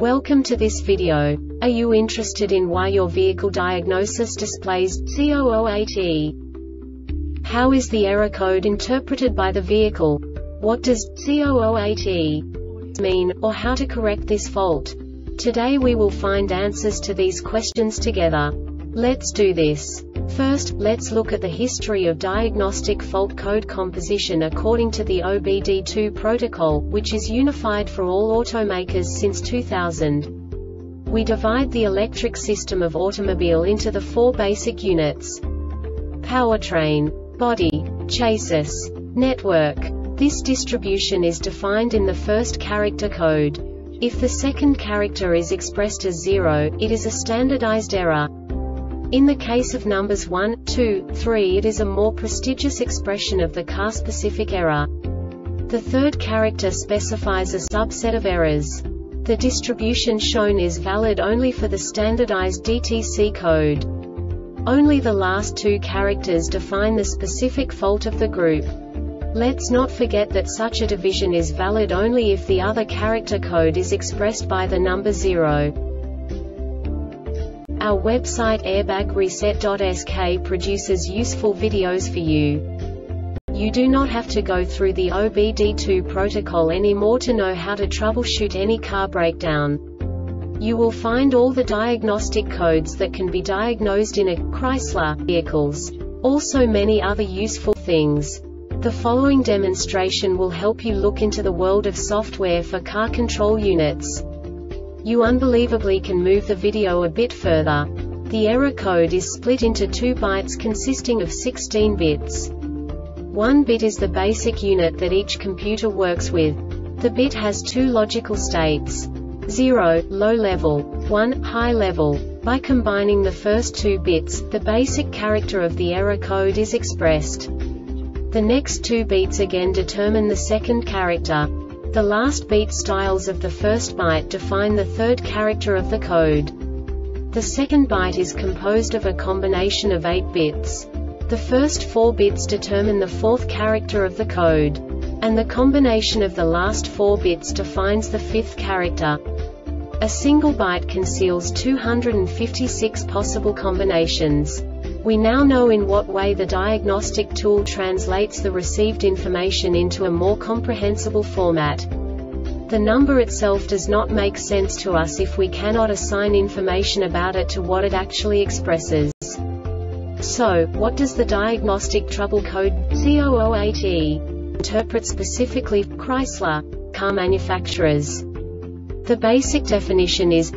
Welcome to this video. Are you interested in why your vehicle diagnosis displays C008E? How is the error code interpreted by the vehicle? What does C008E mean, or how to correct this fault? Today we will find answers to these questions together. Let's do this. First, let's look at the history of diagnostic fault code composition according to the OBD2 protocol, which is unified for all automakers since 2000. We divide the electric system of automobile into the four basic units: powertrain, body, chassis, network. This distribution is defined in the first character code. If the second character is expressed as 0, it is a standardized error. In the case of numbers 1, 2, 3, it is a more prestigious expression of the car-specific error. The third character specifies a subset of errors. The distribution shown is valid only for the standardized DTC code. Only the last two characters define the specific fault of the group. Let's not forget that such a division is valid only if the other character code is expressed by the number 0. Our website airbagreset.sk produces useful videos for you. You do not have to go through the OBD2 protocol anymore to know how to troubleshoot any car breakdown. You will find all the diagnostic codes that can be diagnosed in a Chrysler vehicles. Also many other useful things. The following demonstration will help you look into the world of software for car control units. You unbelievably can move the video a bit further. The error code is split into 2 bytes consisting of 16 bits. 1 bit is the basic unit that each computer works with. The bit has 2 logical states: 0, low level, 1, high level. By combining the first 2 bits, the basic character of the error code is expressed. The next 2 beats again determine the second character. The last beat styles of the first byte define the third character of the code. The second byte is composed of a combination of 8 bits. The first 4 bits determine the fourth character of the code. And the combination of the last 4 bits defines the fifth character. A single byte conceals 256 possible combinations. We now know in what way the diagnostic tool translates the received information into a more comprehensible format. The number itself does not make sense to us if we cannot assign information about it to what it actually expresses. So, what does the diagnostic trouble code C008E interpret specifically for Chrysler car manufacturers? The basic definition is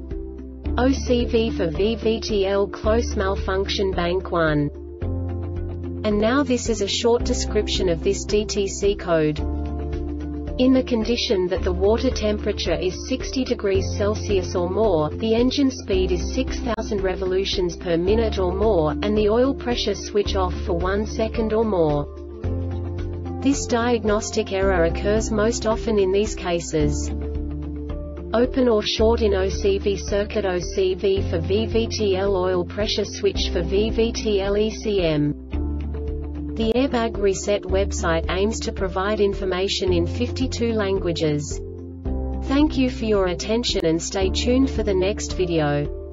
OCV for VVTL close malfunction bank 1. And now this is a short description of this DTC code. In the condition that the water temperature is 60 degrees Celsius or more, the engine speed is 6,000 revolutions per minute or more, and the oil pressure switch off for 1 second or more. This diagnostic error occurs most often in these cases: open or short in OCV circuit, OCV for VVTL, oil pressure switch for VVTL ECM. The Airbag Reset website aims to provide information in 52 languages. Thank you for your attention and stay tuned for the next video.